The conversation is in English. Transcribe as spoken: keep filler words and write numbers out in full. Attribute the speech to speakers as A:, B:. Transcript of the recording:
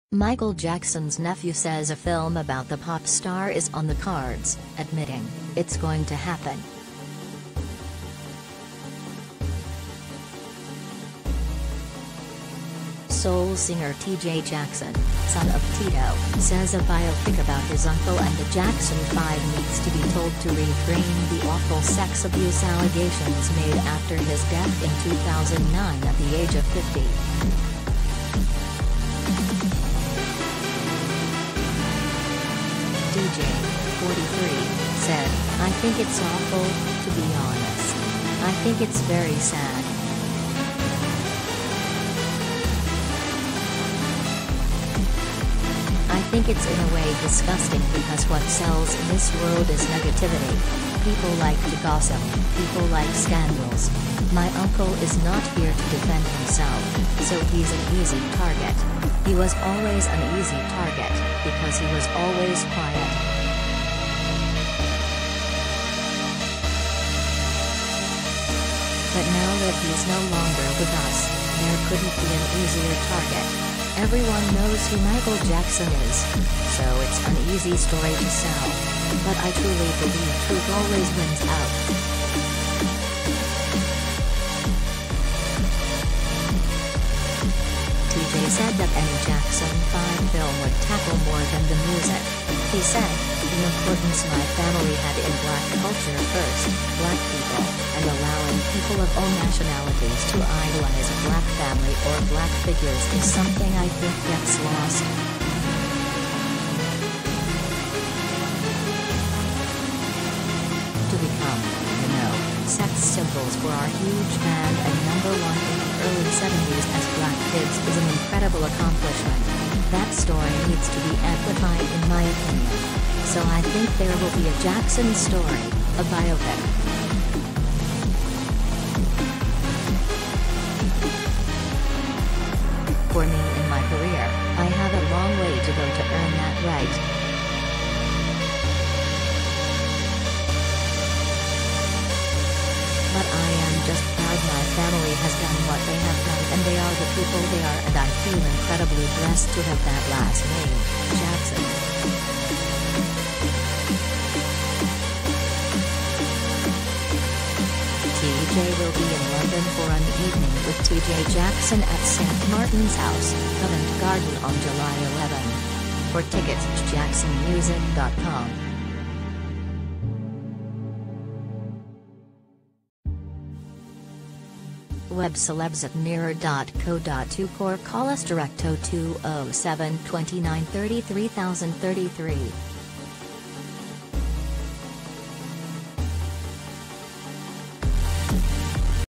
A: Michael Jackson's nephew says a film about the pop star is on the cards, admitting, "It's going to happen." Soul singer T J Jackson, son of Tito, says a biopic about his uncle and the Jackson Five needs to be told to reframe the awful sex abuse allegations made after his death in two thousand nine at the age of fifty. D J, forty-three, said, "I think it's awful, to be honest. I think it's very sad. I think it's in a way disgusting because what sells in this world is negativity. People like to gossip, people like scandals. My uncle is not here to defend himself, so he's an easy target. He was always an easy target, because he was always quiet. But now that he's no longer with us, there couldn't be an easier target. Everyone knows who Michael Jackson is, so it's an easy story to sell. But I truly believe truth always wins out." T J said that any Jackson Five film would tackle more than the music. He said, "The importance my family had in black culture first, black people, and allowing people of all nationalities to idolize a black family or black figures is something I think gets lost." To become, you know, sex symbols for our huge band and number one in the early seventies as black kids is an incredible accomplishment. That story needs to be amplified in my opinion. So I think there will be a Jackson story, a biopic. For me in my career, I have a long way to go to earn that right. But I am just proud my family has done what they have done and they are the people they are, and I feel incredibly blessed to have that last name, Jackson. T J will be in London for an evening with T J Jackson at Saint Martin's House, Covent Garden on July eleventh. For tickets, jackson music dot com. Web celebs at mirror dot co dot uk or call us direct oh two oh seven, two nine three three, three thousand thirty-three.